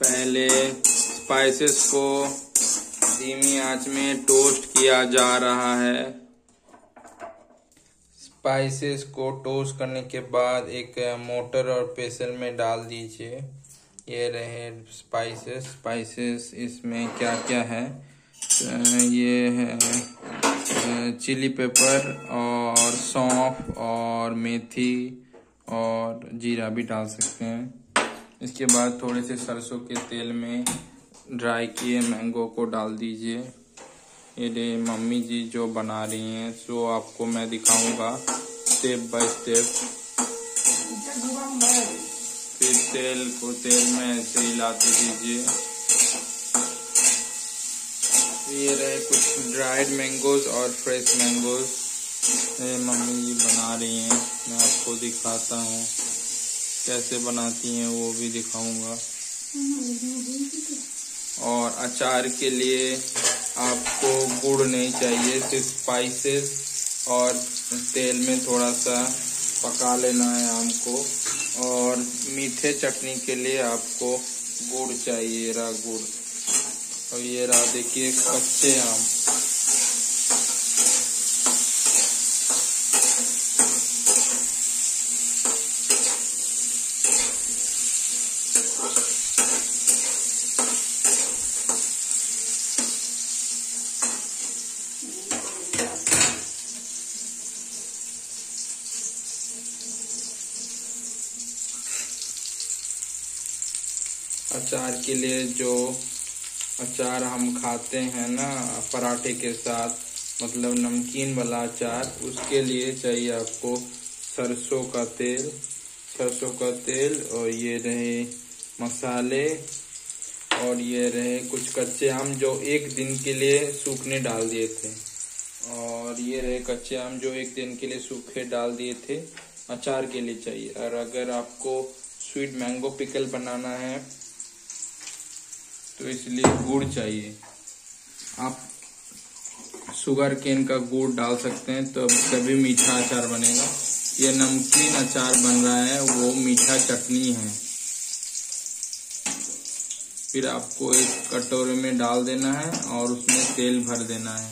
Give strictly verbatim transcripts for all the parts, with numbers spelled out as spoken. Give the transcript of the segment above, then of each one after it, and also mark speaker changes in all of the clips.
Speaker 1: पहले स्पाइसेस को धीमी आंच में टोस्ट किया जा रहा है। स्पाइसेस को टोस्ट करने के बाद एक मोटर और पेसल में डाल दीजिए। ये रहे स्पाइसेस। स्पाइसेस इसमें क्या क्या है, ये है चिली पेपर और सौंफ और मेथी और जीरा भी डाल सकते हैं। इसके बाद थोड़े से सरसों के तेल में ड्राई किए मैंगो को डाल दीजिए। ये मम्मी जी जो बना रही हैं, सो आपको मैं दिखाऊंगा स्टेप बाय स्टेप। फिर तेल को तेल में ऐसे हिलाते दीजिए। ये रहे कुछ ड्राइड मैंगोज और फ्रेश मैंगोज, ये मम्मी जी बना रही हैं। मैं आपको दिखाता हूँ कैसे बनाती हैं, वो भी दिखाऊंगा। और अचार के लिए आपको गुड़ नहीं चाहिए, सिर्फ स्पाइसेस और तेल में थोड़ा सा पका लेना है आम को। और मीठे चटनी के लिए आपको गुड़ चाहिए, रहा गुड़। और ये रहा देखिए कच्चे आम। अचार के लिए जो अचार हम खाते हैं ना पराठे के साथ, मतलब नमकीन वाला अचार, उसके लिए चाहिए आपको सरसों का तेल। सरसों का तेल और ये रहे मसाले और ये रहे कुछ कच्चे आम जो एक दिन के लिए सूखने डाल दिए थे। और ये रहे कच्चे आम जो एक दिन के लिए सूखे डाल दिए थे, अचार के लिए चाहिए। और अगर आपको स्वीट मैंगो पिकल बनाना है तो इसलिए गुड़ चाहिए। आप शुगर केन का गुड़ डाल सकते हैं तो तभी मीठा अचार बनेगा। ये नमकीन अचार बन रहा है, वो मीठा चटनी है। फिर आपको एक कटोरे में डाल देना है और उसमें तेल भर देना है।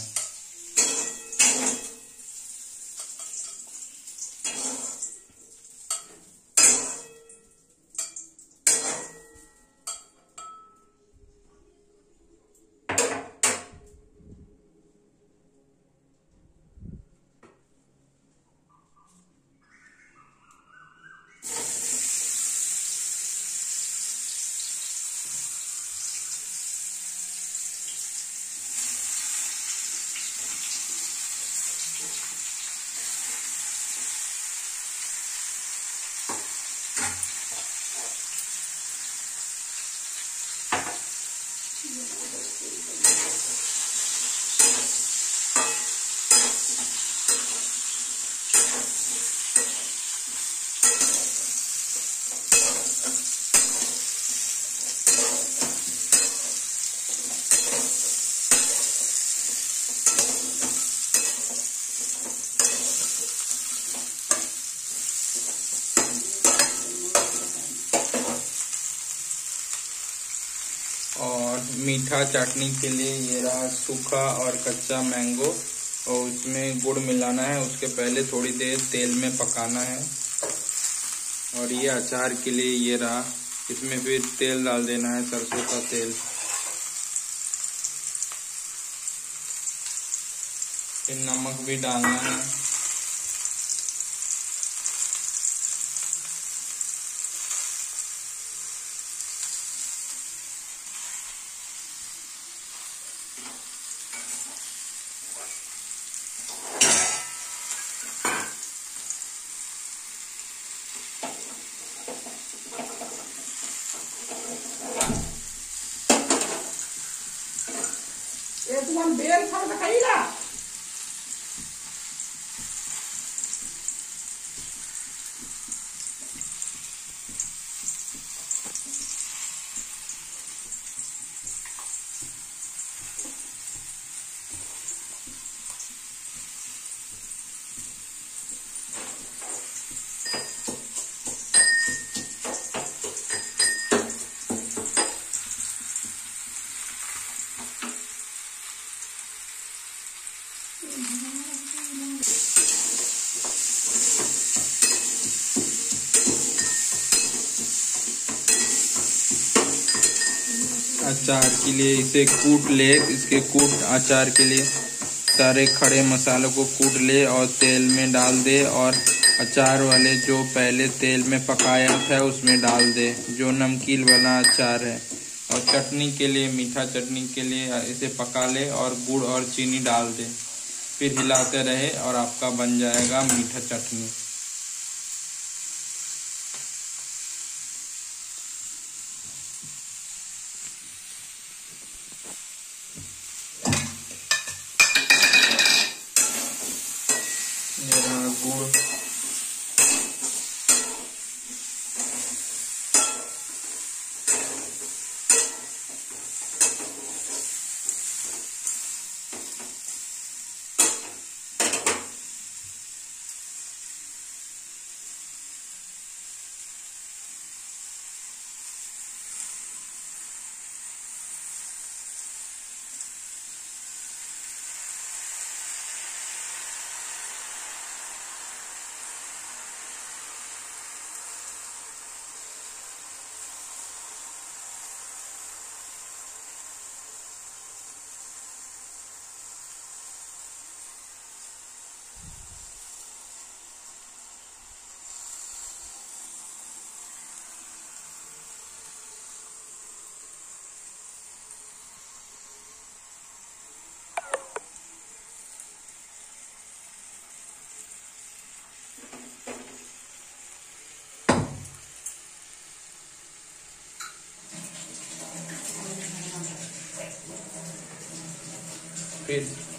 Speaker 1: और मीठा चटनी के लिए ये रहा सूखा और कच्चा मैंगो, और उसमें गुड़ मिलाना है। उसके पहले थोड़ी देर तेल में पकाना है। और ये अचार के लिए ये रहा, इसमें फिर तेल डाल देना है, सरसों का तेल। फिर नमक भी डालना है।
Speaker 2: तुम बेल फल खाइएगा।
Speaker 1: अचार के लिए इसे कूट ले। इसके कूट अचार के लिए सारे खड़े मसालों को कूट ले और तेल में डाल दे और अचार वाले जो पहले तेल में पकाया था उसमें डाल दे, जो नमकीन वाला अचार है। और चटनी के लिए, मीठा चटनी के लिए इसे पका ले और गुड़ और चीनी डाल दे, फिर हिलाते रहे और आपका बन जाएगा मीठा चटनी। ये रहा गुड़, फिर